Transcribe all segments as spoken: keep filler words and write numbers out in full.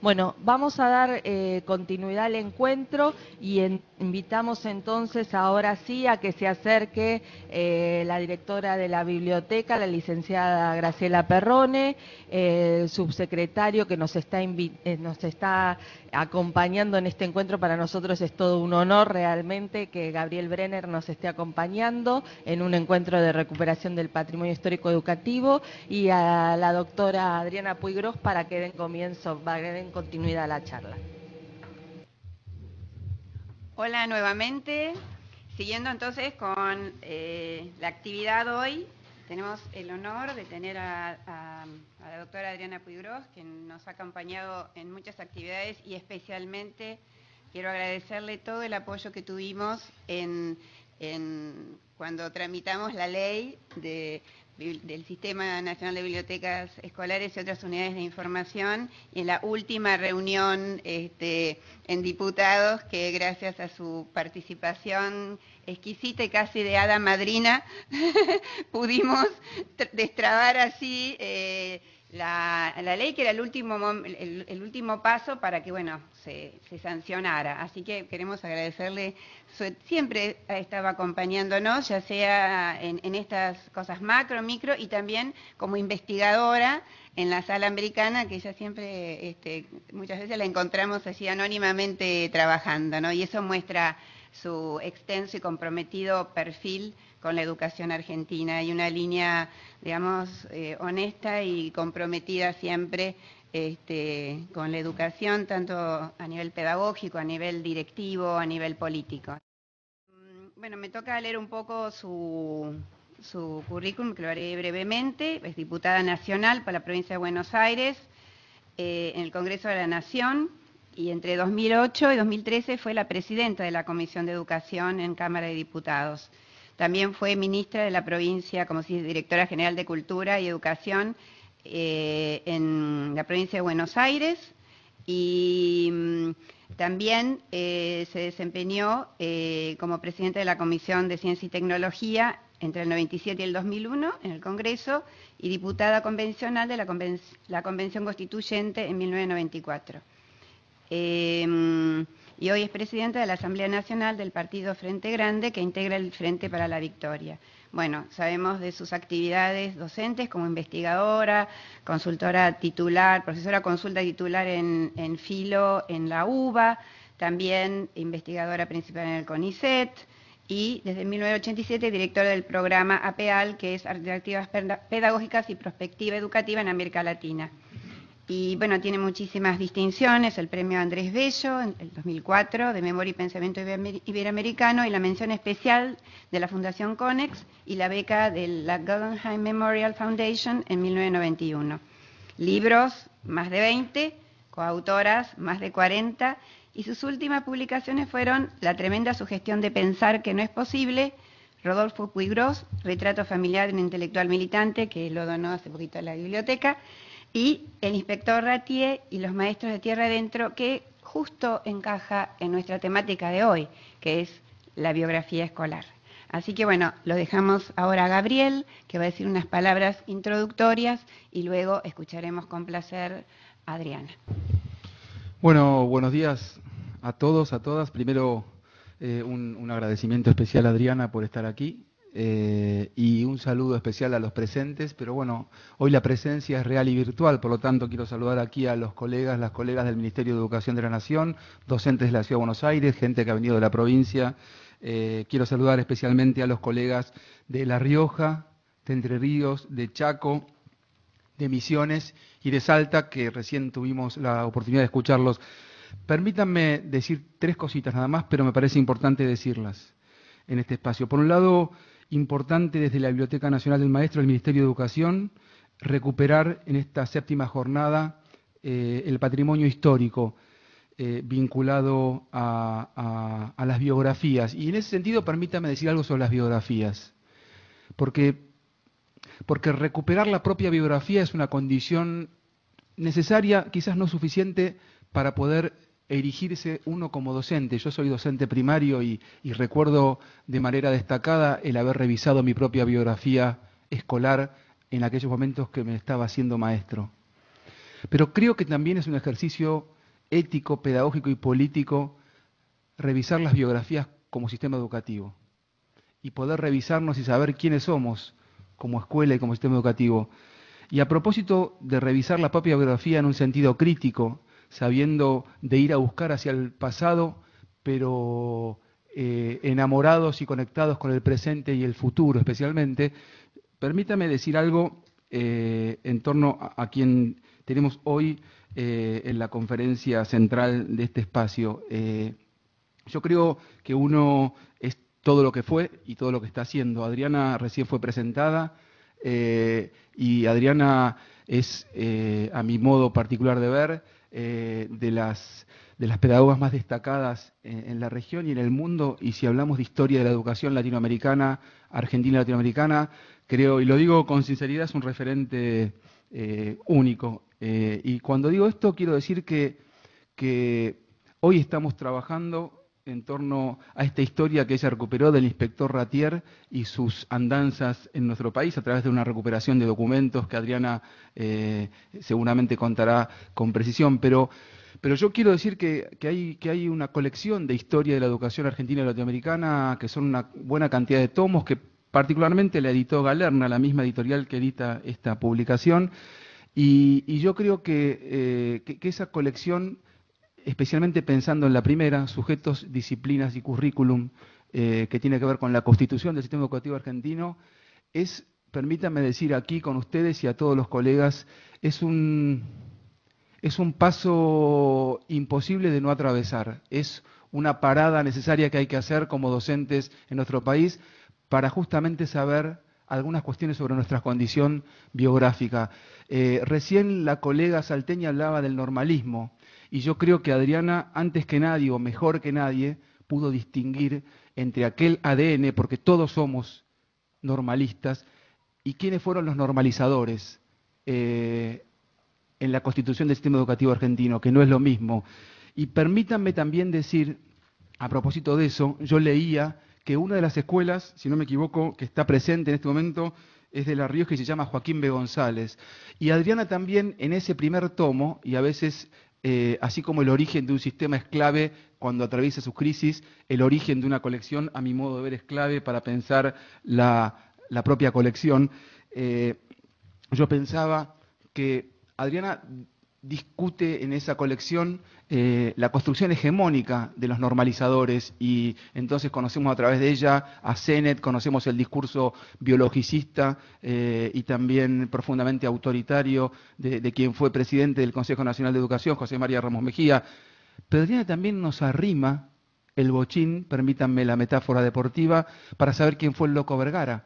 Bueno, vamos a dar eh, continuidad al encuentro y en, invitamos entonces ahora sí a que se acerque eh, la directora de la biblioteca, la licenciada Graciela Perrone, eh, el subsecretario que nos está, eh, nos está acompañando en este encuentro. Para nosotros es todo un honor realmente que Gabriel Brenner nos esté acompañando en un encuentro de recuperación del patrimonio histórico educativo, y a la doctora Adriana Puigros para que den comienzo, para que den continuidad a la charla. Hola nuevamente, siguiendo entonces con eh, la actividad hoy, tenemos el honor de tener a, a, a la doctora Adriana Puigros, que nos ha acompañado en muchas actividades, y especialmente quiero agradecerle todo el apoyo que tuvimos en, en cuando tramitamos la ley de del Sistema Nacional de Bibliotecas Escolares y otras unidades de información, y en la última reunión este, en diputados, que gracias a su participación exquisita y casi de hada madrina, pudimos destrabar así eh, la, la ley, que era el último, el, el último paso para que, bueno, se, se sancionara. Así que queremos agradecerle, siempre estaba acompañándonos, ya sea en, en estas cosas macro, micro, y también como investigadora en la sala americana, que ella siempre, este, muchas veces la encontramos así anónimamente trabajando, ¿no? Y eso muestra su extenso y comprometido perfil con la educación argentina, y una línea, digamos, eh, honesta y comprometida siempre este, con la educación, tanto a nivel pedagógico, a nivel directivo, a nivel político. Bueno, me toca leer un poco su, su currículum, que lo haré brevemente. Es diputada nacional para la provincia de Buenos Aires, eh, en el Congreso de la Nación, y entre dos mil ocho y dos mil trece fue la presidenta de la Comisión de Educación en Cámara de Diputados. También fue ministra de la provincia, como si directora general de Cultura y Educación eh, en la provincia de Buenos Aires, y mmm, también eh, se desempeñó eh, como presidenta de la Comisión de Ciencia y Tecnología entre el noventa y siete y el dos mil uno en el Congreso, y diputada convencional de la, Conven la Convención Constituyente en mil novecientos noventa y cuatro. Eh, y hoy es presidenta de la Asamblea Nacional del Partido Frente Grande, que integra el Frente para la Victoria. Bueno, sabemos de sus actividades docentes como investigadora, consultora titular, profesora consulta titular en, en Filo en la UBA, también investigadora principal en el CONICET, y desde mil novecientos ochenta y siete directora del programa APEAL, que es Alternativas Pedagógicas y Prospectiva Educativa en América Latina. Y bueno, tiene muchísimas distinciones: el premio Andrés Bello en el dos mil cuatro de Memoria y Pensamiento Iberoamericano, y la mención especial de la Fundación Conex y la beca de la Guggenheim Memorial Foundation en mil novecientos noventa y uno. Libros, más de veinte, coautoras, más de cuarenta, y sus últimas publicaciones fueron La tremenda sugestión de pensar que no es posible, Rodolfo Puigros, Retrato familiar de un intelectual militante, que lo donó hace poquito a la biblioteca, y El inspector Ratier y los maestros de tierra adentro, que justo encaja en nuestra temática de hoy, que es la biografía escolar. Así que bueno, lo dejamos ahora a Gabriel, que va a decir unas palabras introductorias, y luego escucharemos con placer a Adriana. Bueno, buenos días a todos, a todas. Primero, eh, un, un agradecimiento especial a Adriana por estar aquí. Eh, y un saludo especial a los presentes, pero bueno, hoy la presencia es real y virtual, por lo tanto quiero saludar aquí a los colegas, las colegas del Ministerio de Educación de la Nación, docentes de la Ciudad de Buenos Aires, gente que ha venido de la provincia. Eh, quiero saludar especialmente a los colegas de La Rioja, de Entre Ríos, de Chaco, de Misiones y de Salta, que recién tuvimos la oportunidad de escucharlos. Permítanme decir tres cositas nada más, pero me parece importante decirlas en este espacio. Por un lado, importante desde la Biblioteca Nacional del Maestro, el Ministerio de Educación, recuperar en esta séptima jornada eh, el patrimonio histórico eh, vinculado a, a, a las biografías. Y en ese sentido, permítame decir algo sobre las biografías, porque, porque recuperar la propia biografía es una condición necesaria, quizás no suficiente, para poder erigirse uno como docente. Yo soy docente primario y, y recuerdo de manera destacada el haber revisado mi propia biografía escolar en aquellos momentos que me estaba haciendo maestro. Pero creo que también es un ejercicio ético, pedagógico y político revisar las biografías como sistema educativo y poder revisarnos y saber quiénes somos como escuela y como sistema educativo. Y a propósito de revisar la propia biografía en un sentido crítico, sabiendo de ir a buscar hacia el pasado, pero eh, enamorados y conectados con el presente y el futuro especialmente, permítame decir algo eh, en torno a, a quien tenemos hoy eh, en la conferencia central de este espacio. Eh, yo creo que uno es todo lo que fue y todo lo que está haciendo. Adriana recién fue presentada eh, y Adriana es, eh, a mi modo particular de ver, eh, de las de las pedagogas más destacadas en, en la región y en el mundo, y si hablamos de historia de la educación latinoamericana, argentina y latinoamericana, creo, y lo digo con sinceridad, es un referente eh, único. Eh, y cuando digo esto, quiero decir que, que hoy estamos trabajando en torno a esta historia que ella recuperó del inspector Ratier y sus andanzas en nuestro país a través de una recuperación de documentos que Adriana eh, seguramente contará con precisión. Pero, pero yo quiero decir que, que, hay, que hay una colección de historia de la educación argentina y latinoamericana, que son una buena cantidad de tomos, que particularmente la editó Galerna, la misma editorial que edita esta publicación, y, y yo creo que, eh, que, que esa colección, especialmente pensando en la primera, sujetos, disciplinas y currículum, eh, que tiene que ver con la constitución del sistema educativo argentino, es, permítanme decir aquí con ustedes y a todos los colegas, es un, es un paso imposible de no atravesar, es una parada necesaria que hay que hacer como docentes en nuestro país para justamente saber algunas cuestiones sobre nuestra condición biográfica. Eh, recién la colega salteña hablaba del normalismo, y yo creo que Adriana, antes que nadie o mejor que nadie, pudo distinguir entre aquel A D N, porque todos somos normalistas, y quiénes fueron los normalizadores eh, en la constitución del sistema educativo argentino, que no es lo mismo. Y permítanme también decir, a propósito de eso, yo leía que una de las escuelas, si no me equivoco, que está presente en este momento, es de La Rioja y se llama Joaquín B. González. Y Adriana también en ese primer tomo, y a veces... Eh, así como el origen de un sistema es clave cuando atraviesa sus crisis, el origen de una colección, a mi modo de ver, es clave para pensar la, la propia colección. Eh, yo pensaba que Adriana discute en esa colección eh, la construcción hegemónica de los normalizadores, y entonces conocemos a través de ella a Sennett, conocemos el discurso biologicista eh, y también profundamente autoritario de, de quien fue presidente del Consejo Nacional de Educación, José María Ramos Mejía. Pero Adriana también nos arrima el bochín, permítanme la metáfora deportiva, para saber quién fue el Loco Vergara.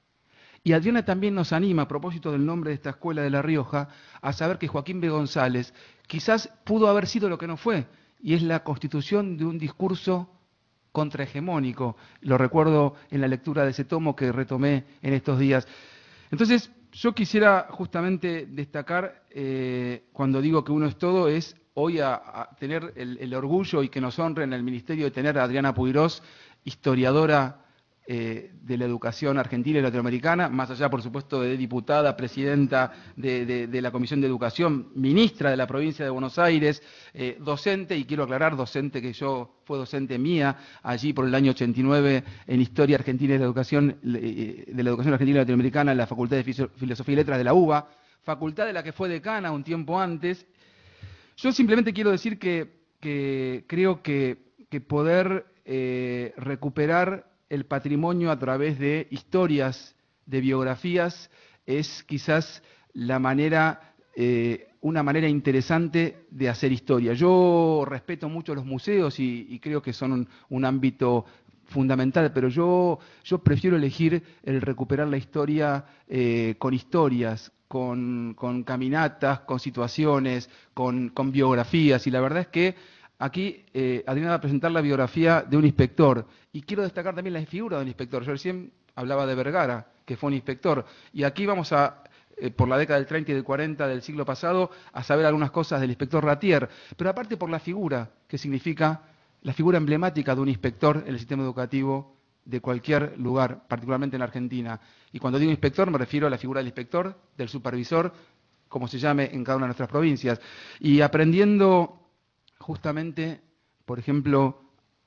Y Adriana también nos anima, a propósito del nombre de esta escuela de La Rioja, a saber que Joaquín B. González quizás pudo haber sido lo que no fue, y es la constitución de un discurso contrahegemónico. Lo recuerdo en la lectura de ese tomo que retomé en estos días. Entonces, yo quisiera justamente destacar, eh, cuando digo que uno es todo, es hoy a, a tener el, el orgullo y que nos honre en el Ministerio de tener a Adriana Puigros, historiadora Eh, de la educación argentina y latinoamericana, más allá, por supuesto, de diputada, presidenta de, de, de la Comisión de Educación, ministra de la provincia de Buenos Aires, eh, docente, y quiero aclarar, docente que yo fue docente mía allí por el año ochenta y nueve en Historia Argentina y de la Educación, eh, de la Educación Argentina y Latinoamericana en la Facultad de Filosofía y Letras de la U B A, facultad de la que fue decana un tiempo antes. Yo simplemente quiero decir que, que creo que, que poder eh, recuperar el patrimonio a través de historias, de biografías, es quizás la manera, eh, una manera interesante de hacer historia. Yo respeto mucho los museos y, y creo que son un, un ámbito fundamental, pero yo, yo prefiero elegir el recuperar la historia eh, con historias, con, con caminatas, con situaciones, con, con biografías, y la verdad es que aquí eh, Adriana va a presentar la biografía de un inspector, y quiero destacar también la figura de un inspector. Yo recién hablaba de Vergara, que fue un inspector, y aquí vamos a, eh, por la década del treinta y del cuarenta del siglo pasado, a saber algunas cosas del inspector Ratier, pero aparte por la figura, que significa la figura emblemática de un inspector en el sistema educativo de cualquier lugar, particularmente en Argentina. Y cuando digo inspector me refiero a la figura del inspector, del supervisor, como se llame en cada una de nuestras provincias. Y aprendiendo justamente, por ejemplo,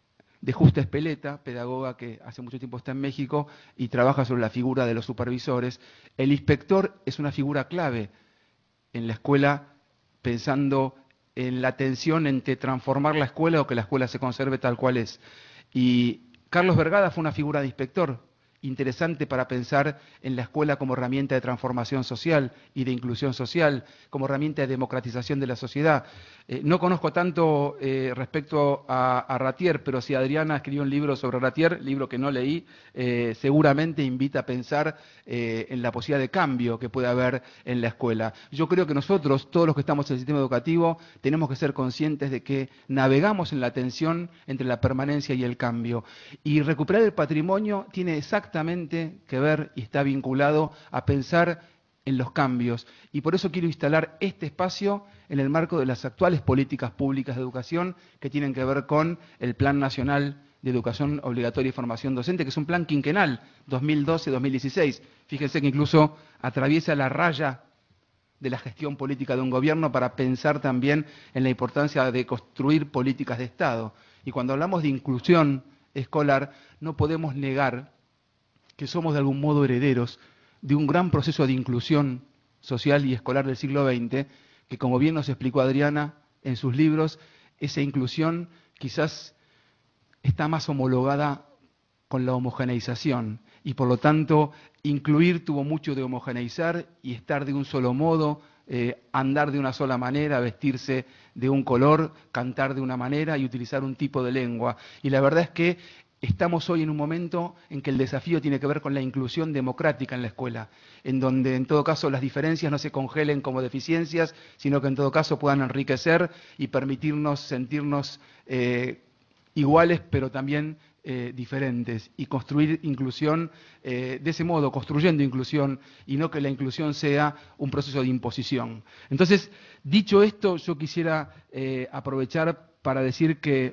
de Justa Espeleta, pedagoga que hace mucho tiempo está en México y trabaja sobre la figura de los supervisores. El inspector es una figura clave en la escuela, pensando en la tensión entre transformar la escuela o que la escuela se conserve tal cual es. Y Carlos Vergada fue una figura de inspector interesante para pensar en la escuela como herramienta de transformación social y de inclusión social, como herramienta de democratización de la sociedad. Eh, no conozco tanto eh, respecto a, a Ratier, pero si Adriana escribió un libro sobre Ratier, libro que no leí, eh, seguramente invita a pensar eh, en la posibilidad de cambio que puede haber en la escuela. Yo creo que nosotros, todos los que estamos en el sistema educativo, tenemos que ser conscientes de que navegamos en la tensión entre la permanencia y el cambio. Y recuperar el patrimonio tiene exactamente que ver y está vinculado a pensar en los cambios. Y por eso quiero instalar este espacio en el marco de las actuales políticas públicas de educación que tienen que ver con el Plan Nacional de Educación Obligatoria y Formación Docente, que es un plan quinquenal, dos mil doce a dos mil dieciséis. Fíjense que incluso atraviesa la raya de la gestión política de un gobierno para pensar también en la importancia de construir políticas de Estado. Y cuando hablamos de inclusión escolar, no podemos negar que somos de algún modo herederos de un gran proceso de inclusión social y escolar del siglo veinte, que como bien nos explicó Adriana en sus libros, esa inclusión quizás está más homologada con la homogeneización y por lo tanto incluir tuvo mucho de homogeneizar y estar de un solo modo, eh, andar de una sola manera, vestirse de un color, cantar de una manera y utilizar un tipo de lengua. Y la verdad es que estamos hoy en un momento en que el desafío tiene que ver con la inclusión democrática en la escuela, en donde en todo caso las diferencias no se congelen como deficiencias, sino que en todo caso puedan enriquecer y permitirnos sentirnos eh, iguales, pero también eh, diferentes, y construir inclusión eh, de ese modo, construyendo inclusión, y no que la inclusión sea un proceso de imposición. Entonces, dicho esto, yo quisiera eh, aprovechar para decir que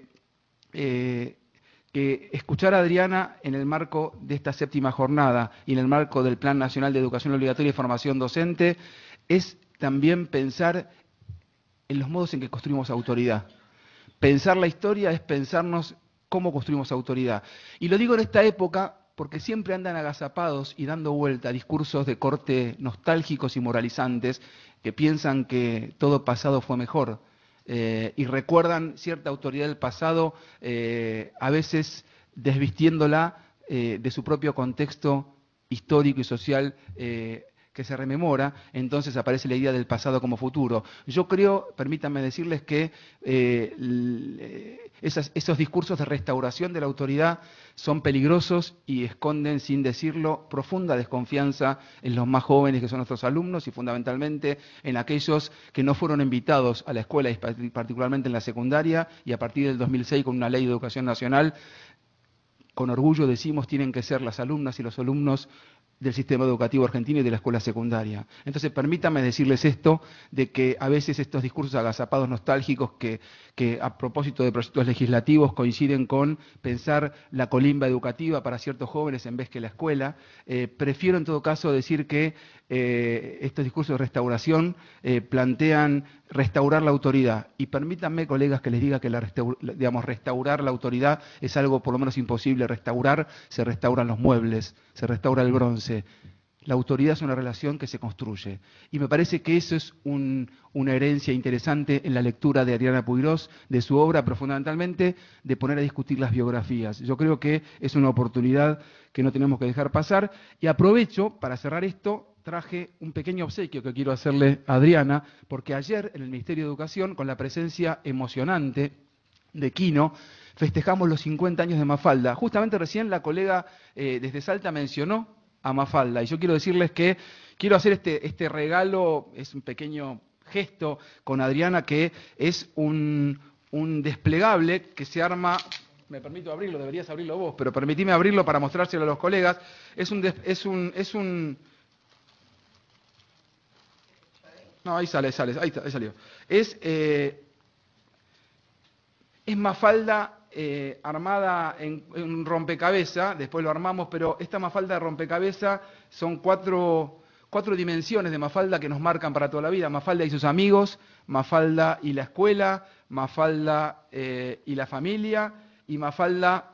eh, que escuchar a Adriana en el marco de esta séptima jornada y en el marco del Plan Nacional de Educación Obligatoria y Formación Docente es también pensar en los modos en que construimos autoridad. Pensar la historia es pensarnos cómo construimos autoridad. Y lo digo en esta época porque siempre andan agazapados y dando vuelta a discursos de corte nostálgicos y moralizantes que piensan que todo pasado fue mejor. Eh, y recuerdan cierta autoridad del pasado, eh, a veces desvistiéndola eh, de su propio contexto histórico y social eh, que se rememora, entonces aparece la idea del pasado como futuro. Yo creo, permítanme decirles que eh, esas, esos discursos de restauración de la autoridad son peligrosos y esconden, sin decirlo, profunda desconfianza en los más jóvenes que son nuestros alumnos y fundamentalmente en aquellos que no fueron invitados a la escuela, y particularmente en la secundaria, y a partir del dos mil seis con una ley de educación nacional, con orgullo decimos tienen que ser las alumnas y los alumnos del sistema educativo argentino y de la escuela secundaria. Entonces, permítanme decirles esto, de que a veces estos discursos agazapados nostálgicos que, que a propósito de proyectos legislativos coinciden con pensar la colimba educativa para ciertos jóvenes en vez que la escuela, eh, prefiero en todo caso decir que eh, estos discursos de restauración eh, plantean restaurar la autoridad. Y permítanme, colegas, que les diga que la restaur, digamos, restaurar la autoridad es algo por lo menos imposible. Restaurar, se restauran los muebles, se restaura el bronce. La autoridad es una relación que se construye. Y me parece que eso es un, una herencia interesante en la lectura de Adriana Puigros, de su obra, pero fundamentalmente de poner a discutir las biografías. Yo creo que es una oportunidad que no tenemos que dejar pasar. Y aprovecho, para cerrar esto, traje un pequeño obsequio que quiero hacerle a Adriana, porque ayer en el Ministerio de Educación, con la presencia emocionante de Quino, festejamos los cincuenta años de Mafalda. Justamente recién la colega eh, desde Salta mencionó a Mafalda, y yo quiero decirles que quiero hacer este, este regalo, es un pequeño gesto con Adriana, que es un, un desplegable que se arma. Me permito abrirlo, deberías abrirlo vos, pero permitime abrirlo para mostrárselo a los colegas. Es un, es un, es un no, ahí sale, sale, ahí, está, ahí salió. Es, eh, es Mafalda eh, armada en, en un rompecabezas, después lo armamos, pero esta Mafalda de rompecabezas son cuatro, cuatro dimensiones de Mafalda que nos marcan para toda la vida: Mafalda y sus amigos, Mafalda y la escuela, Mafalda eh, y la familia, y Mafalda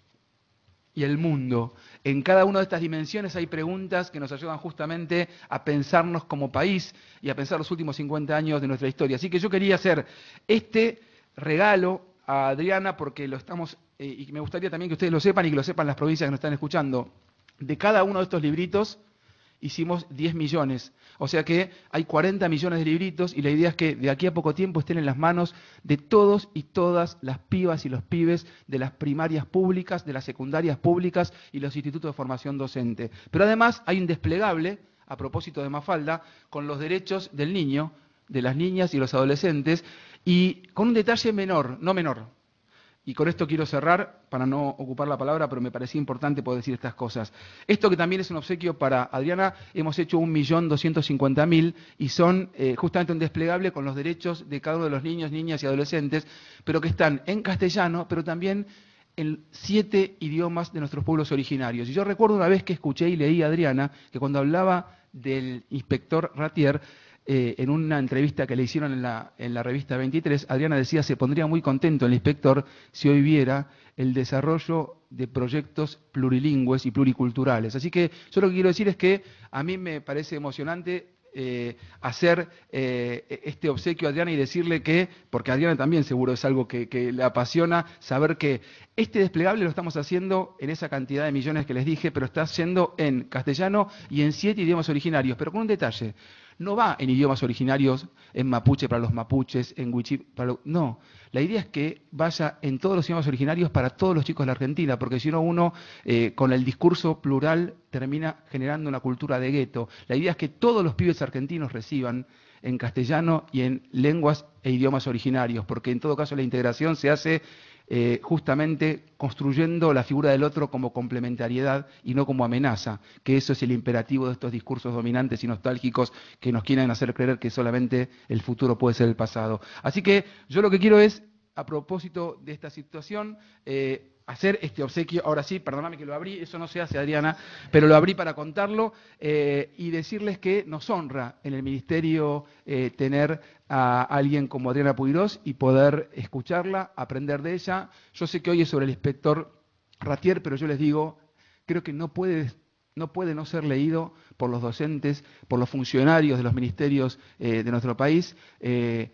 y el mundo. En cada una de estas dimensiones hay preguntas que nos ayudan justamente a pensarnos como país y a pensar los últimos cincuenta años de nuestra historia. Así que yo quería hacer este regalo a Adriana porque lo estamos, eh, y me gustaría también que ustedes lo sepan y que lo sepan las provincias que nos están escuchando. De cada uno de estos libritos hicimos diez millones, o sea que hay cuarenta millones de libritos, y la idea es que de aquí a poco tiempo estén en las manos de todos y todas las pibas y los pibes de las primarias públicas, de las secundarias públicas y los institutos de formación docente. Pero además hay un desplegable, a propósito de Mafalda, con los derechos del niño, de las niñas y los adolescentes, y con un detalle menor, no menor. Y con esto quiero cerrar, para no ocupar la palabra, pero me parecía importante poder decir estas cosas. Esto que también es un obsequio para Adriana, hemos hecho un millón doscientos cincuenta mil y son eh, justamente un desplegable con los derechos de cada uno de los niños, niñas y adolescentes, pero que están en castellano, pero también en siete idiomas de nuestros pueblos originarios. Y yo recuerdo una vez que escuché y leí a Adriana, que cuando hablaba del inspector Ratier, Eh, en una entrevista que le hicieron en la, en la revista veintitrés, Adriana decía se pondría muy contento el inspector si hoy viera el desarrollo de proyectos plurilingües y pluriculturales. Así que yo lo que quiero decir es que a mí me parece emocionante eh, hacer eh, este obsequio a Adriana y decirle que, porque a Adriana también seguro es algo que, que le apasiona, saber que este desplegable lo estamos haciendo en esa cantidad de millones que les dije, pero está haciendo en castellano y en siete idiomas originarios, pero con un detalle. No va en idiomas originarios, en mapuche para los mapuches, en wichí para los... No, la idea es que vaya en todos los idiomas originarios para todos los chicos de la Argentina, porque si no uno, eh, con el discurso plural, termina generando una cultura de gueto. La idea es que todos los pibes argentinos reciban en castellano y en lenguas e idiomas originarios, porque en todo caso la integración se hace Eh, justamente construyendo la figura del otro como complementariedad y no como amenaza, que eso es el imperativo de estos discursos dominantes y nostálgicos que nos quieren hacer creer que solamente el futuro puede ser el pasado. Así que yo lo que quiero es, a propósito de esta situación, eh, hacer este obsequio, ahora sí, perdóname que lo abrí, eso no se hace, Adriana, pero lo abrí para contarlo eh, y decirles que nos honra en el Ministerio eh, tener a alguien como Adriana Puigros y poder escucharla, aprender de ella. Yo sé que hoy es sobre el inspector Ratier, pero yo les digo, creo que no puede, no puede no ser leído por los docentes, por los funcionarios de los ministerios eh, de nuestro país, eh,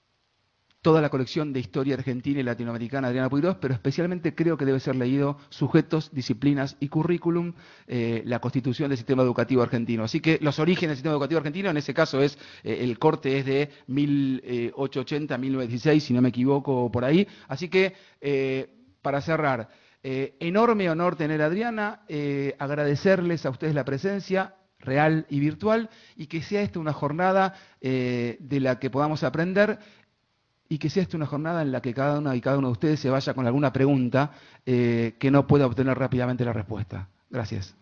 toda la colección de historia argentina y latinoamericana de Adriana Puigros, pero especialmente creo que debe ser leído Sujetos, Disciplinas y Currículum, eh, la Constitución del Sistema Educativo Argentino. Así que los orígenes del Sistema Educativo Argentino, en ese caso es, eh, el corte es de mil ochocientos ochenta a mil novecientos dieciséis, si no me equivoco, por ahí. Así que, eh, para cerrar, eh, enorme honor tener a Adriana, eh, agradecerles a ustedes la presencia real y virtual, y que sea esta una jornada eh, de la que podamos aprender, y que sea esta una jornada en la que cada una y cada uno de ustedes se vaya con alguna pregunta eh, que no pueda obtener rápidamente la respuesta. Gracias.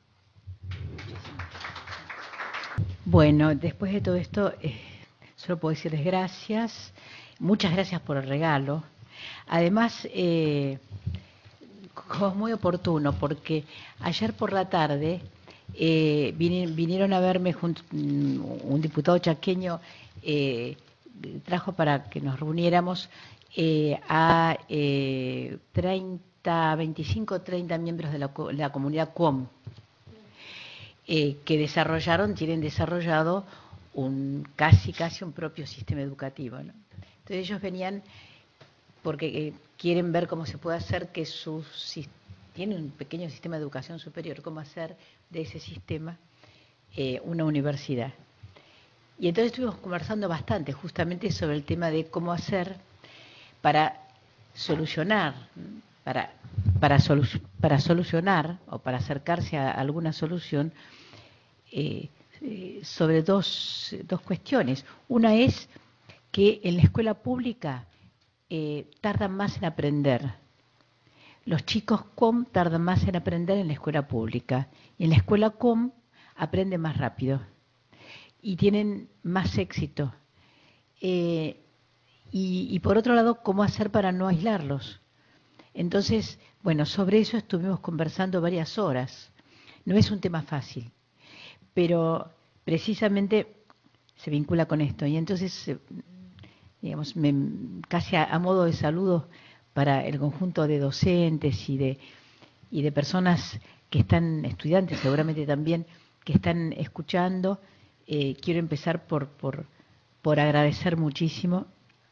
Bueno, después de todo esto, eh, solo puedo decirles gracias. Muchas gracias por el regalo. Además, eh, es muy oportuno porque ayer por la tarde eh, vinieron a verme junto, un diputado chaqueño, eh, trajo para que nos reuniéramos eh, a eh, treinta, veinticinco, treinta miembros de la, la comunidad C U O M, eh, que desarrollaron, tienen desarrollado un casi casi un propio sistema educativo, ¿no? Entonces ellos venían porque eh, quieren ver cómo se puede hacer que sus tienen un pequeño sistema de educación superior, cómo hacer de ese sistema eh, una universidad. Y entonces estuvimos conversando bastante justamente sobre el tema de cómo hacer para solucionar, para, para, solu para solucionar o para acercarse a alguna solución eh, eh, sobre dos, dos cuestiones. Una es que en la escuela pública eh, tardan más en aprender. Los chicos C O M tardan más en aprender en la escuela pública. Y en la escuela C O M aprenden más rápido y tienen más éxito. Eh, y, y por otro lado, ¿cómo hacer para no aislarlos? Entonces, bueno, sobre eso estuvimos conversando varias horas. No es un tema fácil, pero precisamente se vincula con esto. Y entonces, digamos, me, casi a, a modo de saludo para el conjunto de docentes y de, y de personas que están, estudiantes seguramente también, que están escuchando, eh, quiero empezar por, por, por agradecer muchísimo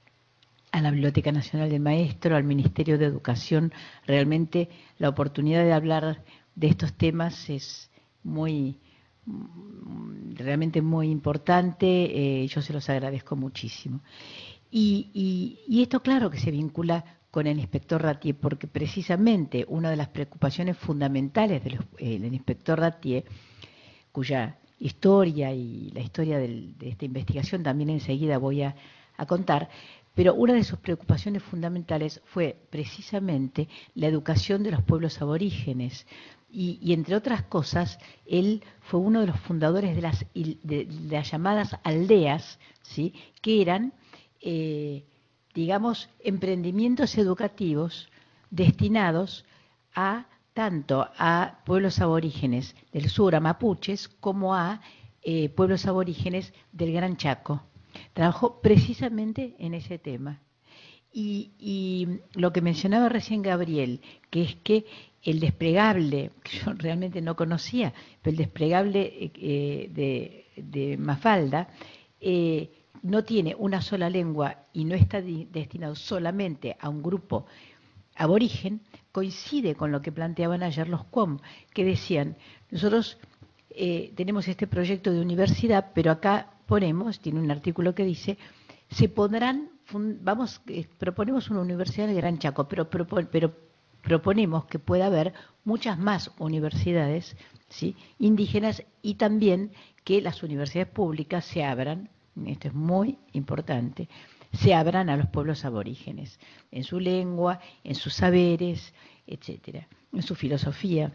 a la Biblioteca Nacional del Maestro, al Ministerio de Educación. Realmente la oportunidad de hablar de estos temas es muy, realmente muy importante, eh, yo se los agradezco muchísimo. Y, y, y esto claro que se vincula con el inspector Ratier, porque precisamente una de las preocupaciones fundamentales del eh, inspector Ratier, cuya historia y la historia del, de esta investigación también enseguida voy a, a contar, pero una de sus preocupaciones fundamentales fue precisamente la educación de los pueblos aborígenes. Y, y entre otras cosas, él fue uno de los fundadores de las, de, de las llamadas aldeas, ¿sí?, que eran, eh, digamos, emprendimientos educativos destinados a tanto a pueblos aborígenes del sur, a mapuches, como a eh, pueblos aborígenes del Gran Chaco. Trabajó precisamente en ese tema. Y, y lo que mencionaba recién Gabriel, que es que el desplegable, que yo realmente no conocía, pero el desplegable eh, de, de Mafalda eh, no tiene una sola lengua y no está destinado solamente a un grupo aborigen, coincide con lo que planteaban ayer los C U O M, que decían, nosotros eh, tenemos este proyecto de universidad, pero acá ponemos, tiene un artículo que dice, se podrán, vamos, eh, proponemos una universidad en el Gran Chaco, pero, pero, pero proponemos que pueda haber muchas más universidades, ¿sí?, indígenas, y también que las universidades públicas se abran, esto es muy importante, se abran a los pueblos aborígenes, en su lengua, en sus saberes, etcétera, en su filosofía.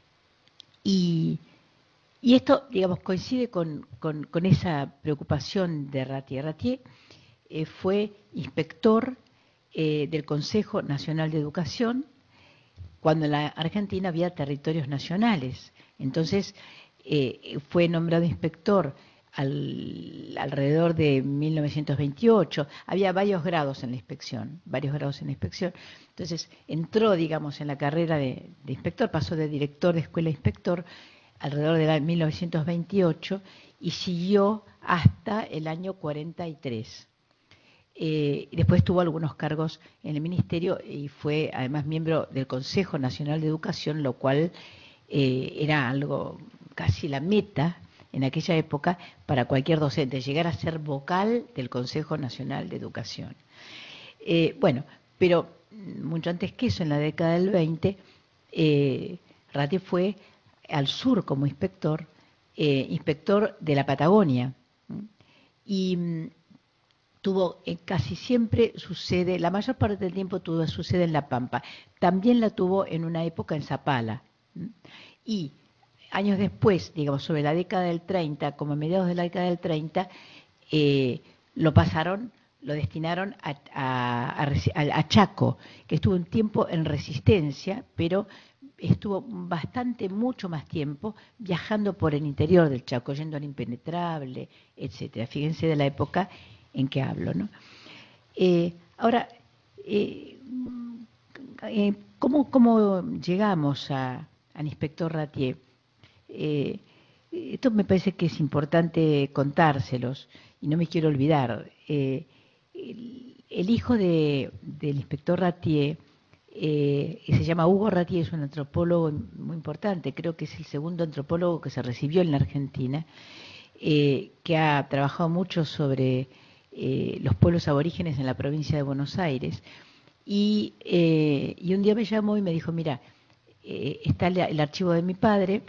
Y, y esto, digamos, coincide con, con, con esa preocupación de Ratier. Ratier eh, fue inspector eh, del Consejo Nacional de Educación cuando en la Argentina había territorios nacionales. Entonces, eh, fue nombrado inspector Al, alrededor de mil novecientos veintiocho, había varios grados en la inspección, varios grados en la inspección. Entonces entró, digamos, en la carrera de, de inspector, pasó de director de escuela a inspector alrededor de mil novecientos veintiocho y siguió hasta el año cuarenta y tres. Eh, después tuvo algunos cargos en el ministerio y fue además miembro del Consejo Nacional de Educación, lo cual eh, era algo, casi la meta en aquella época para cualquier docente, llegar a ser vocal del Consejo Nacional de Educación. Eh, bueno, pero mucho antes que eso, en la década del veinte, eh, Ratier fue al sur como inspector, eh, inspector de la Patagonia, y mm, tuvo eh, casi siempre su sede, la mayor parte del tiempo tuvo su sede en La Pampa, también la tuvo en una época en Zapala, y años después, digamos, sobre la década del treinta, como a mediados de la década del treinta, eh, lo pasaron, lo destinaron a, a, a, a Chaco, que estuvo un tiempo en Resistencia, pero estuvo bastante, mucho más tiempo viajando por el interior del Chaco, yendo al Impenetrable, etcétera. Fíjense de la época en que hablo, ¿no? Eh, ahora, eh, eh, ¿cómo, ¿cómo llegamos a, al inspector Ratier? Eh, esto me parece que es importante contárselos y no me quiero olvidar. Eh, el, el hijo de, del inspector Ratier eh, se llama Hugo Ratier, es un antropólogo muy importante, creo que es el segundo antropólogo que se recibió en la Argentina, eh, que ha trabajado mucho sobre eh, los pueblos aborígenes en la provincia de Buenos Aires. Y, eh, y un día me llamó y me dijo, mira, eh, está el, el archivo de mi padre,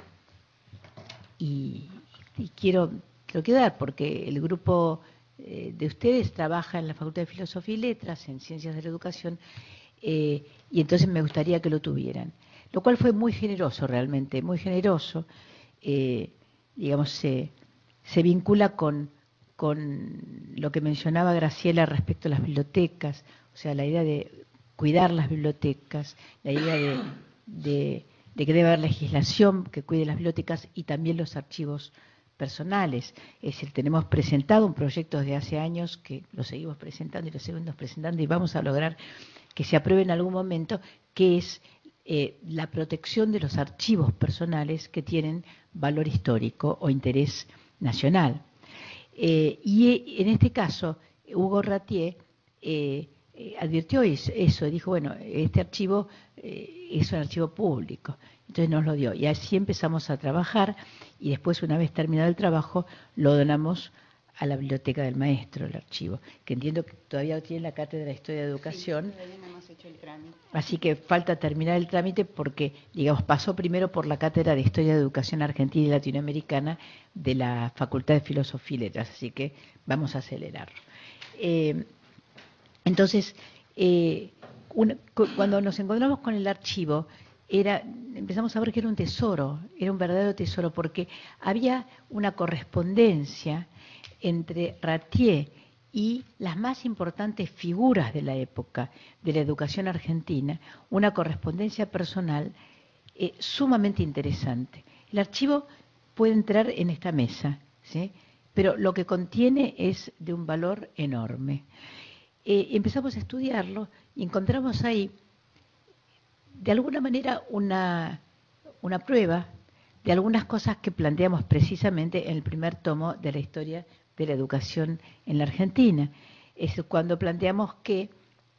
Y, y quiero, quiero quedar porque el grupo eh, de ustedes trabaja en la Facultad de Filosofía y Letras, en Ciencias de la Educación, eh, y entonces me gustaría que lo tuvieran. Lo cual fue muy generoso realmente, muy generoso. Eh, digamos, se, se vincula con, con lo que mencionaba Graciela respecto a las bibliotecas, o sea, la idea de cuidar las bibliotecas, la idea de... de de que debe haber legislación que cuide las bibliotecas y también los archivos personales. Es decir, tenemos presentado un proyecto desde hace años que lo seguimos presentando y lo seguimos presentando y vamos a lograr que se apruebe en algún momento, que es eh, la protección de los archivos personales que tienen valor histórico o interés nacional. Eh, y en este caso, Hugo Ratier eh, eh, advirtió eso, dijo, bueno, este archivo eh, es un archivo público, entonces nos lo dio. Y así empezamos a trabajar y después, una vez terminado el trabajo, lo donamos a la Biblioteca del Maestro, el archivo, que entiendo que todavía tiene la Cátedra de Historia de Educación. Sí, todavía no hemos hecho el trámite. Así que falta terminar el trámite porque, digamos, pasó primero por la Cátedra de Historia de Educación Argentina y Latinoamericana de la Facultad de Filosofía y Letras, así que vamos a acelerarlo. Eh, entonces, eh, una, cuando nos encontramos con el archivo, era, empezamos a ver que era un tesoro, era un verdadero tesoro, porque había una correspondencia entre Ratier y las más importantes figuras de la época de la educación argentina, una correspondencia personal eh, sumamente interesante. El archivo puede entrar en esta mesa, ¿sí? Pero lo que contiene es de un valor enorme. Eh, empezamos a estudiarlo y encontramos ahí, de alguna manera, una, una prueba de algunas cosas que planteamos precisamente en el primer tomo de la historia de la educación en la Argentina. Es cuando planteamos que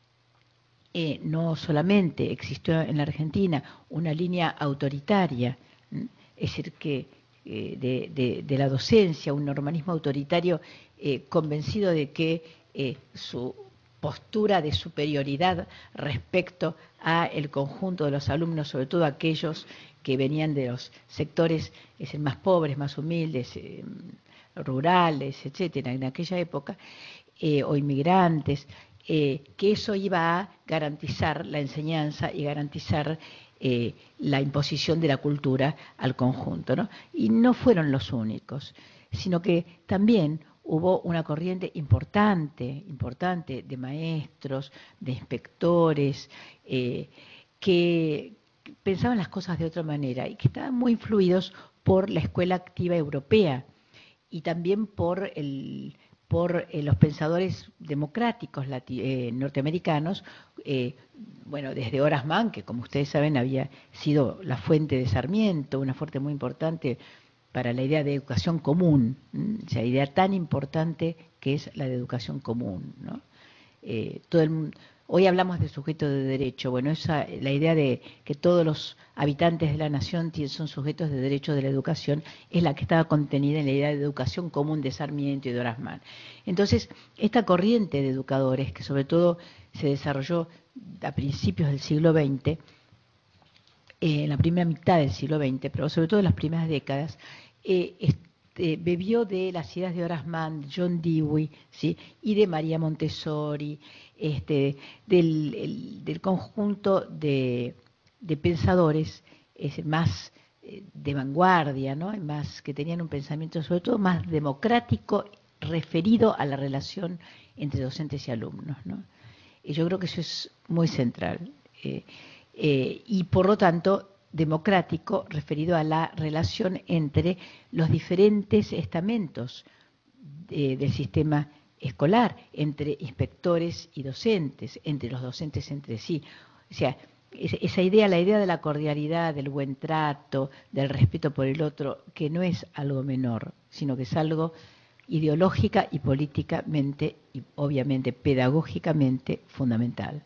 eh, no solamente existió en la Argentina una línea autoritaria, ¿m? Es decir, que eh, de, de, de la docencia, un organismo autoritario eh, convencido de que eh, su postura de superioridad respecto a el conjunto de los alumnos, sobre todo aquellos que venían de los sectores es decir, más pobres, más humildes, eh, rurales, etcétera, en aquella época, eh, o inmigrantes, eh, que eso iba a garantizar la enseñanza y garantizar eh, la imposición de la cultura al conjunto, ¿no? Y no fueron los únicos, sino que también hubo una corriente importante, importante de maestros, de inspectores, eh, que pensaban las cosas de otra manera y que estaban muy influidos por la escuela activa europea y también por, el, por eh, los pensadores democráticos eh, norteamericanos, eh, bueno, desde Horace Mann, que como ustedes saben había sido la fuente de Sarmiento, una fuente muy importante para la idea de educación común, ¿m? O sea, idea tan importante que es la de educación común, ¿no? Eh, todo el, hoy hablamos de sujeto de derecho, bueno, esa, la idea de que todos los habitantes de la nación son sujetos de derecho de la educación es la que estaba contenida en la idea de educación común de Sarmiento y de Horace Mann. Entonces, esta corriente de educadores, que sobre todo se desarrolló a principios del siglo veinte, eh, en la primera mitad del siglo veinte, pero sobre todo en las primeras décadas, eh, este, bebió de las ideas de Horace Mann, John Dewey, ¿sí? Y de María Montessori, este, del, el, del conjunto de, de pensadores es, más eh, de vanguardia, ¿no? Más que tenían un pensamiento sobre todo más democrático referido a la relación entre docentes y alumnos, ¿no? Y yo creo que eso es muy central. Eh, eh, y por lo tanto democrático referido a la relación entre los diferentes estamentos de, del sistema escolar, entre inspectores y docentes, entre los docentes entre sí. O sea, esa idea, la idea de la cordialidad, del buen trato, del respeto por el otro, que no es algo menor, sino que es algo ideológica y políticamente y obviamente pedagógicamente fundamental.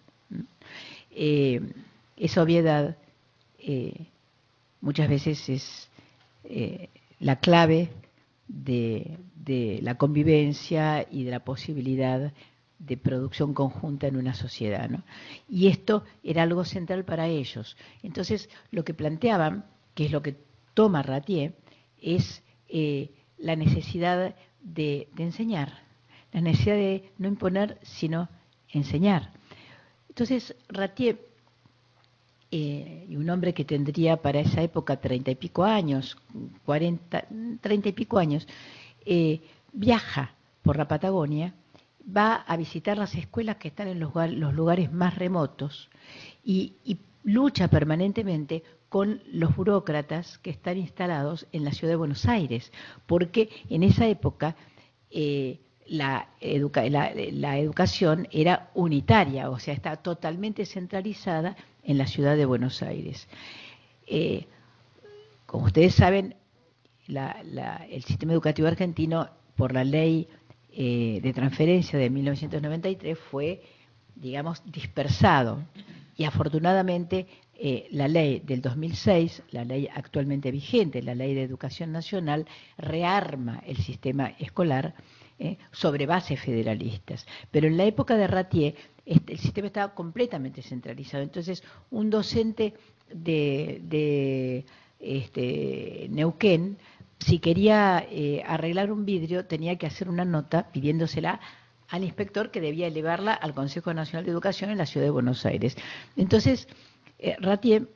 Eh, esa obviedad eh, muchas veces es eh, la clave de, de la convivencia y de la posibilidad de producción conjunta en una sociedad, ¿no? Y esto era algo central para ellos. Entonces, lo que planteaban, que es lo que toma Ratier, es eh, la necesidad de, de enseñar, la necesidad de no imponer, sino enseñar. Entonces, Ratier, eh, y un hombre que tendría para esa época treinta y pico años, cuarenta, treinta y pico años, eh, viaja por la Patagonia, va a visitar las escuelas que están en los, los lugares más remotos y, y lucha permanentemente con los burócratas que están instalados en la ciudad de Buenos Aires, porque en esa época eh, la, educa la, la educación era unitaria, o sea, está totalmente centralizada en la ciudad de Buenos Aires. Eh, como ustedes saben, la, la, el sistema educativo argentino, por la ley eh, de transferencia de mil novecientos noventa y tres, fue, digamos, dispersado. Y afortunadamente eh, la ley del dos mil seis, la ley actualmente vigente, la ley de educación nacional, rearma el sistema escolar eh, sobre bases federalistas. Pero en la época de Ratier este, el sistema estaba completamente centralizado. Entonces un docente de, de este, Neuquén, si quería eh, arreglar un vidrio, tenía que hacer una nota pidiéndosela al inspector, que debía elevarla al Consejo Nacional de Educación en la ciudad de Buenos Aires. Entonces, eh, Ratier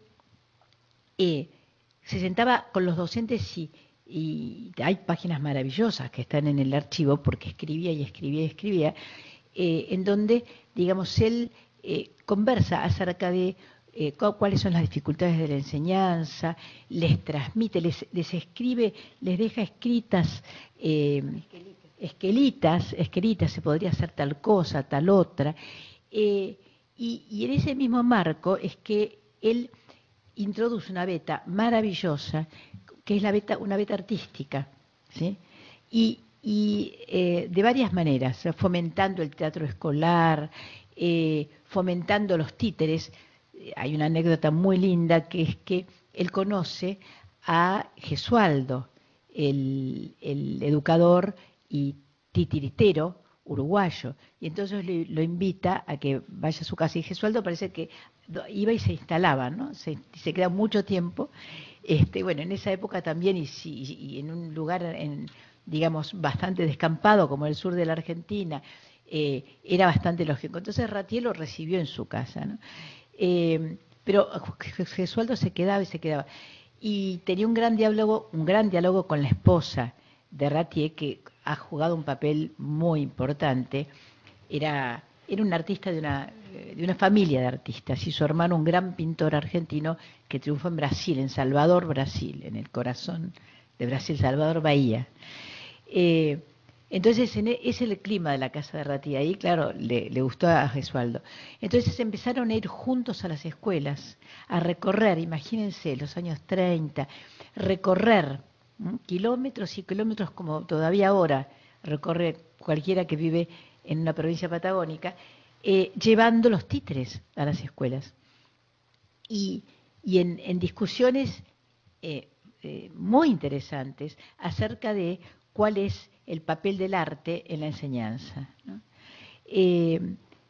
eh, se sentaba con los docentes y, y hay páginas maravillosas que están en el archivo, porque escribía y escribía y escribía, eh, en donde, digamos, él eh, conversa acerca de eh, cuáles son las dificultades de la enseñanza, les transmite, les, les escribe, les deja escritas eh, esquelitas, esquelitas, se podría hacer tal cosa, tal otra, eh, y, y en ese mismo marco es que él introduce una beta maravillosa, que es la beta, una beta artística, ¿sí? Y, y eh, de varias maneras, fomentando el teatro escolar, eh, fomentando los títeres. Hay una anécdota muy linda, que es que él conoce a Gesualdo, el, el educador y titiritero uruguayo, y entonces le, lo invita a que vaya a su casa, y Gesualdo parece que iba y se instalaba, ¿no? Se, se queda mucho tiempo, este, bueno, en esa época también, y, y, y en un lugar, en, digamos, bastante descampado, como el sur de la Argentina, eh, era bastante lógico. Entonces Ratier lo recibió en su casa, ¿no? Eh, pero Gesualdo se quedaba y se quedaba, y tenía un gran diálogo, un gran diálogo con la esposa de Ratier, que ha jugado un papel muy importante. Era, era un artista de una, de una familia de artistas, y su hermano un gran pintor argentino que triunfó en Brasil, en Salvador, Brasil, en el corazón de Brasil, Salvador Bahía. Eh, entonces ese es el clima de la casa de Ratier, ahí claro, le, le gustó a Gesualdo. Entonces empezaron a ir juntos a las escuelas, a recorrer, imagínense, los años treinta, recorrer kilómetros y kilómetros, como todavía ahora recorre cualquiera que vive en una provincia patagónica, eh, llevando los títeres a las escuelas. Y, y en, en discusiones eh, eh, muy interesantes acerca de cuál es el papel del arte en la enseñanza, ¿no? Eh,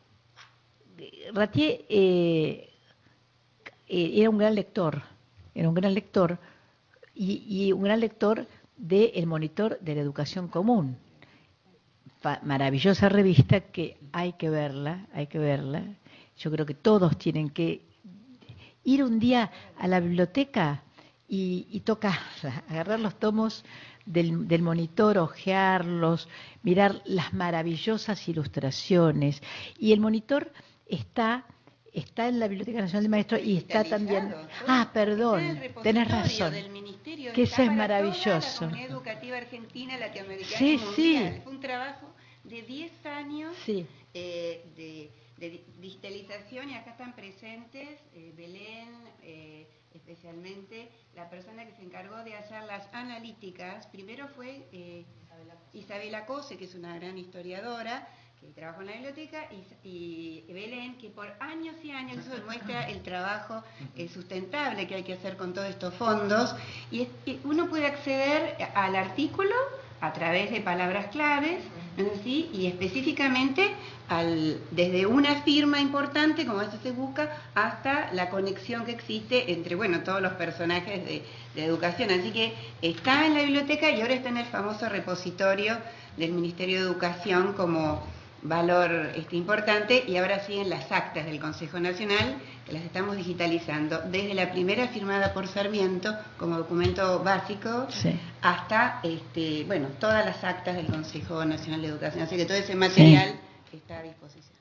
Ratier eh, era un gran lector, era un gran lector, Y, y un gran lector de El Monitor de la Educación Común, Fa, maravillosa revista que hay que verla, hay que verla. Yo creo que todos tienen que ir un día a la biblioteca y, y tocarla, agarrar los tomos del, del Monitor, hojearlos, mirar las maravillosas ilustraciones. Y el Monitor está... está en la Biblioteca Nacional de Maestros y está también... Ah, perdón, tenés razón. Que eso es maravilloso. La Comunidad Educativa Argentina, Latinoamericana sí, y Mundial. Sí. Fue un trabajo de diez años sí. eh, de, de digitalización, y acá están presentes eh, Belén, eh, especialmente la persona que se encargó de hacer las analíticas. Primero fue eh, Isabela Cose, que es una gran historiadora, que trabajó en la biblioteca, y, y Belén, que por años y años, eso demuestra el trabajo eh, sustentable que hay que hacer con todos estos fondos, y, es, y uno puede acceder al artículo a través de palabras claves, ¿no es así? Y específicamente al, desde una firma importante, como esto se busca, hasta la conexión que existe entre, bueno, todos los personajes de, de educación. Así que está en la biblioteca y ahora está en el famoso repositorio del Ministerio de Educación como valor este, importante, y ahora siguen las actas del Consejo Nacional, que las estamos digitalizando, desde la primera firmada por Sarmiento como documento básico, sí, hasta este, bueno, todas las actas del Consejo Nacional de Educación. Así que todo ese material sí está a disposición.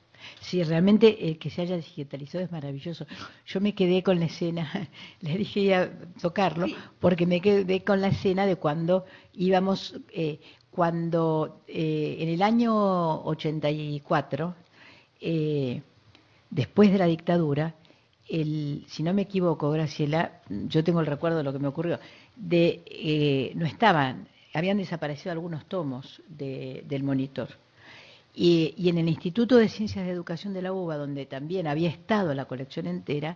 Sí, realmente eh, que se haya digitalizado es maravilloso. Yo me quedé con la escena, les dije ir a tocarlo, Sí. porque me quedé con la escena de cuando íbamos, eh, cuando eh, en el año ochenta y cuatro, eh, después de la dictadura, el, si no me equivoco, Graciela, yo tengo el recuerdo de lo que me ocurrió, de eh, no estaban, habían desaparecido algunos tomos de, del Monitor. Y, y en el Instituto de Ciencias de Educación de la U B A, donde también había estado la colección entera,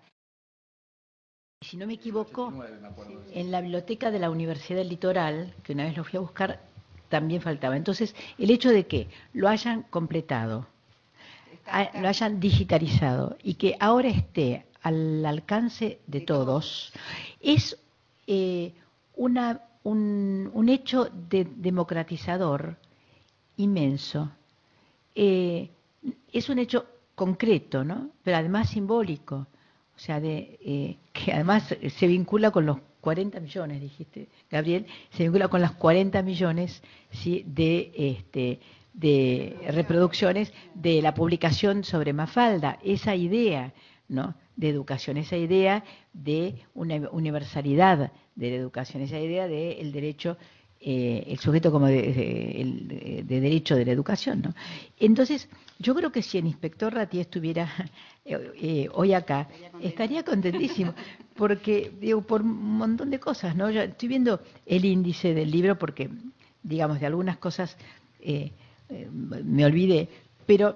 si no me equivoco, en la biblioteca de la Universidad del Litoral, que una vez lo fui a buscar, también faltaba. Entonces, el hecho de que lo hayan completado, a- lo hayan digitalizado y que ahora esté al alcance de, De todos, es eh, una, un, un hecho de democratizador inmenso. Eh, es un hecho concreto, ¿no? Pero además simbólico, o sea, de, eh, que además se vincula con los cuarenta millones, dijiste, Gabriel, se vincula con las cuarenta millones, ¿sí? de, este, de reproducciones de la publicación sobre Mafalda, esa idea, ¿no? de educación, esa idea de una universalidad de la educación, esa idea del derecho, eh, el sujeto como de, de, el- de derecho de la educación, ¿no? Entonces, yo creo que si el inspector Ratier estuviera eh, eh, hoy acá, estaría contentísimo, porque, digo, por un montón de cosas, ¿no? Yo estoy viendo el índice del libro porque, digamos, de algunas cosas eh, eh, me olvidé, pero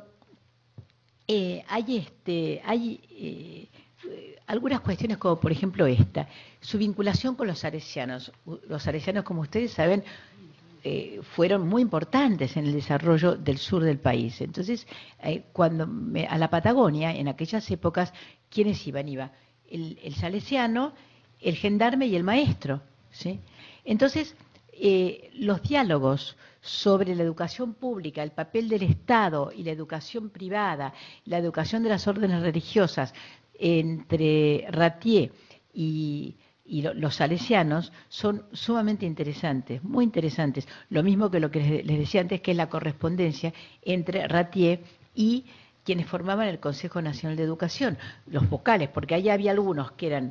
eh, hay, este, hay eh, eh, algunas cuestiones como, por ejemplo, esta, su vinculación con los salesianos. U- Los salesianos, como ustedes saben, eh, fueron muy importantes en el desarrollo del sur del país. Entonces, eh, cuando me- a la Patagonia, en aquellas épocas, ¿quiénes iban? Iba el, el salesiano, el gendarme y el maestro, ¿sí? Entonces, eh, los diálogos sobre la educación pública, el papel del Estado y la educación privada, la educación de las órdenes religiosas, entre Ratier y, y lo, los salesianos son sumamente interesantes, muy interesantes. Lo mismo que lo que les, les decía antes, que es la correspondencia entre Ratier y quienes formaban el Consejo Nacional de Educación, los vocales, porque ahí había algunos que eran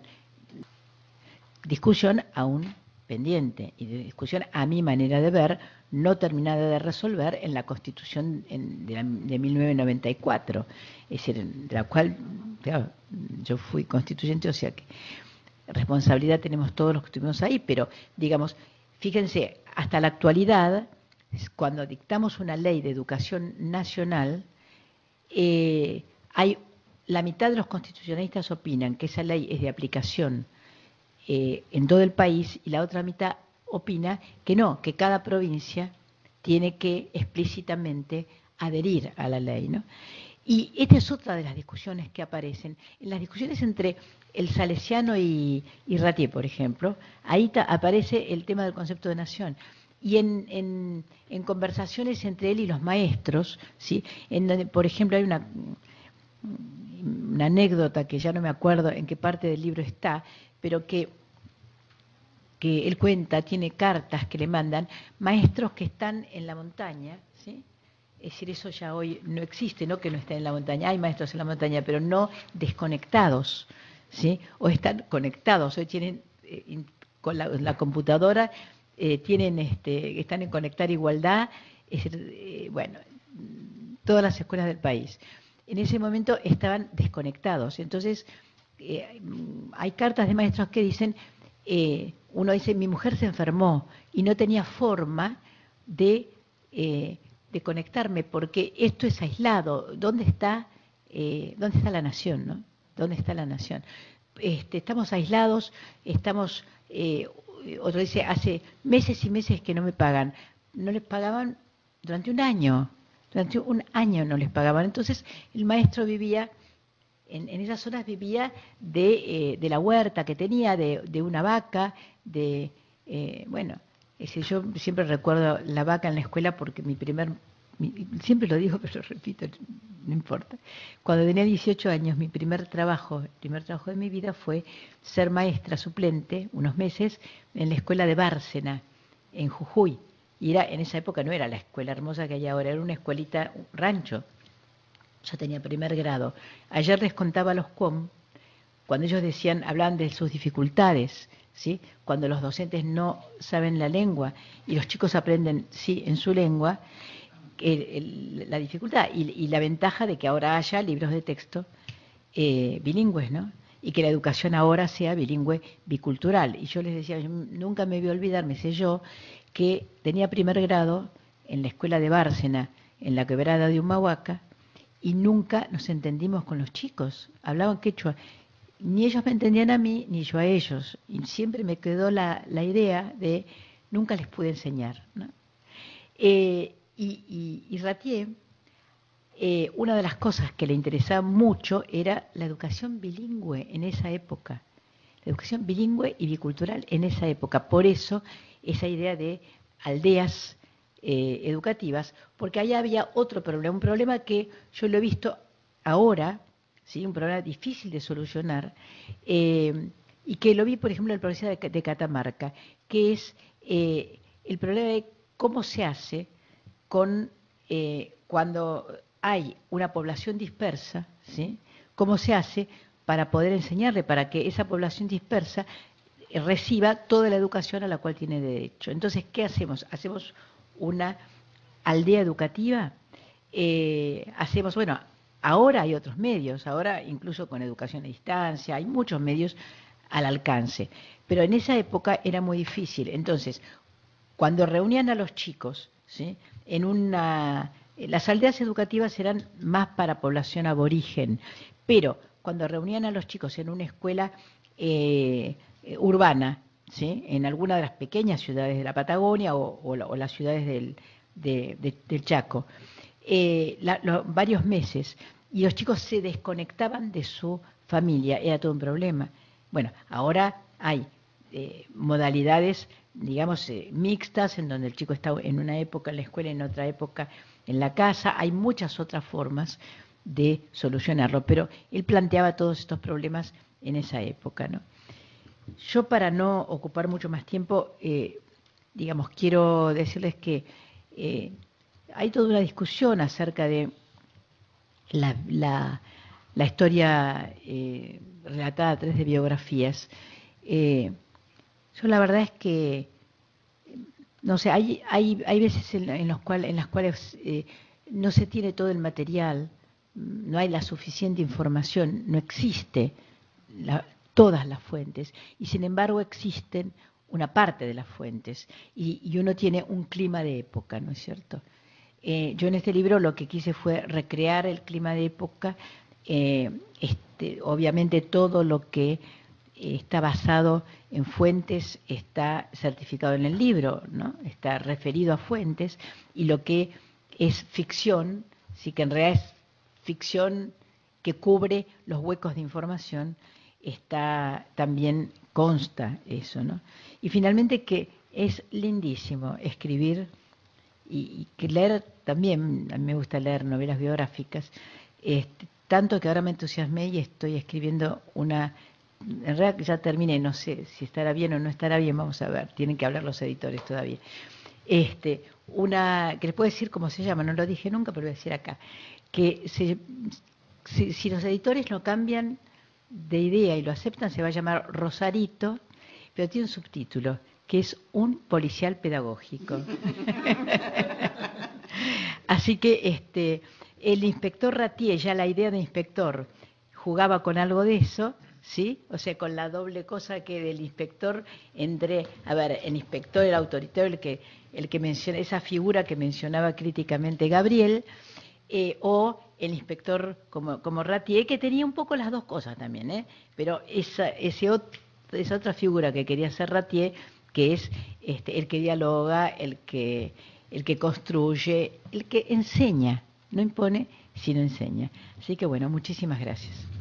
discusión aún pendiente y de discusión a mi manera de ver no terminada de resolver en la Constitución en, de, la, de mil novecientos noventa y cuatro, es decir, de la cual, claro, yo fui constituyente, o sea que responsabilidad tenemos todos los que estuvimos ahí, pero digamos, fíjense, hasta la actualidad, cuando dictamos una ley de educación nacional, eh, hay la mitad de los constitucionalistas opinan que esa ley es de aplicación eh, en todo el país y la otra mitad opina que no, que cada provincia tiene que explícitamente adherir a la ley, ¿no? Y esta es otra de las discusiones que aparecen. En las discusiones entre el salesiano y, y Ratier, por ejemplo, ahí ta, aparece el tema del concepto de nación. Y en, en, en conversaciones entre él y los maestros, ¿sí? En donde, por ejemplo, hay una, una anécdota que ya no me acuerdo en qué parte del libro está, pero que, que él cuenta, tiene cartas que le mandan maestros que están en la montaña, ¿sí? Es decir, eso ya hoy no existe, no que no estén en la montaña, hay maestros en la montaña, pero no desconectados, ¿sí? O están conectados, hoy tienen eh, in, con la, la computadora, eh, tienen, este, están en Conectar Igualdad, es decir, eh, bueno, todas las escuelas del país. En ese momento estaban desconectados, entonces eh, hay cartas de maestros que dicen, eh, uno dice, mi mujer se enfermó y no tenía forma de... Eh, de conectarme, porque esto es aislado. ¿Dónde está, eh, dónde está la nación, no? ¿Dónde está la nación? Este, estamos aislados, estamos, eh, otro dice, hace meses y meses que no me pagan. No les pagaban durante un año, durante un año no les pagaban. Entonces el maestro vivía, en, en esas zonas vivía de, eh, de la huerta que tenía, de, de una vaca, de, eh, bueno, ese, yo siempre recuerdo la vaca en la escuela porque mi primer, mi, siempre lo digo, pero lo repito, no importa. Cuando tenía dieciocho años, mi primer trabajo, el primer trabajo de mi vida fue ser maestra suplente, unos meses, en la escuela de Bárcena, en Jujuy. Y era, en esa época no era la escuela hermosa que hay ahora, era una escuelita, un rancho. yo tenía primer grado. Ayer les contaba a los C U O M, cuando ellos decían, hablaban de sus dificultades, ¿sí? Cuando los docentes no saben la lengua y los chicos aprenden, sí, en su lengua, el, el, la dificultad y, y la ventaja de que ahora haya libros de texto eh, bilingües, ¿no? Y que la educación ahora sea bilingüe bicultural. Y yo les decía, yo nunca me voy a olvidar, me sé yo, que tenía primer grado en la escuela de Bárcena, en la quebrada de Humahuaca, y nunca nos entendimos con los chicos, hablaban quechua. Ni ellos me entendían a mí, ni yo a ellos. Y siempre me quedó la, la idea de nunca les pude enseñar, ¿no? Eh, y, y, y Ratier, eh, una de las cosas que le interesaba mucho era la educación bilingüe en esa época. La educación bilingüe y bicultural en esa época. Por eso, esa idea de aldeas eh, educativas, porque allá había otro problema, un problema que yo lo he visto ahora, ¿sí? Un problema difícil de solucionar, eh, y que lo vi, por ejemplo, en la provincia de, de Catamarca, que es eh, el problema de cómo se hace con eh, cuando hay una población dispersa, ¿sí? Cómo se hace para poder enseñarle, para que esa población dispersa reciba toda la educación a la cual tiene derecho. Entonces, ¿qué hacemos? Hacemos una aldea educativa, eh, hacemos, bueno, ahora hay otros medios, ahora incluso con educación a distancia, hay muchos medios al alcance, pero en esa época era muy difícil. Entonces, cuando reunían a los chicos, ¿sí? En una, las aldeas educativas eran más para población aborigen, pero cuando reunían a los chicos en una escuela eh, urbana, ¿sí? En alguna de las pequeñas ciudades de la Patagonia o, o, la, o las ciudades del, de, de, del Chaco, eh, la, lo, varios meses, y los chicos se desconectaban de su familia, era todo un problema. Bueno, ahora hay eh, modalidades, digamos, eh, mixtas, en donde el chico está en una época en la escuela, en otra época en la casa. Hay muchas otras formas de solucionarlo, pero él planteaba todos estos problemas en esa época, ¿no? Yo, para no ocupar mucho más tiempo, eh, digamos, quiero decirles que eh, hay toda una discusión acerca de la, la, la historia eh, relatada a través de biografías. Eh, yo la verdad es que, no sé, hay, hay, hay veces en, en, los cual, en las cuales eh, no se tiene todo el material, no hay la suficiente información, no existe la, todas las fuentes, y sin embargo existen una parte de las fuentes, y, y uno tiene un clima de época, ¿no es cierto? Eh, yo en este libro lo que quise fue recrear el clima de época, eh, este, obviamente todo lo que está basado en fuentes está certificado en el libro, ¿no? Está referido a fuentes, y lo que es ficción, sí, que en realidad es ficción que cubre los huecos de información, está también consta eso, ¿no? Y finalmente que es lindísimo escribir y, y que leer también, a mí me gusta leer novelas biográficas, este, tanto que ahora me entusiasmé y estoy escribiendo una, en realidad ya terminé, no sé si estará bien o no estará bien, vamos a ver, tienen que hablar los editores todavía. Este, una, que les puedo decir cómo se llama, no lo dije nunca, pero lo voy a decir acá, que se, si, si los editores lo cambian de idea y lo aceptan, se va a llamar Rosarito, pero tiene un subtítulo, que es un policial pedagógico. Así que este, el inspector Ratier, ya la idea de inspector, jugaba con algo de eso, ¿sí? O sea, con la doble cosa que del inspector, entre, a ver, el inspector, el autoritario, el que, el que menciona, esa figura que mencionaba críticamente Gabriel, eh, o el inspector como, como Ratier, que tenía un poco las dos cosas también, ¿eh? Pero esa, ese otro, esa otra figura que quería ser Ratier, que es este, el que dialoga, el que, el que construye, el que enseña, no impone, sino enseña. Así que bueno, muchísimas gracias.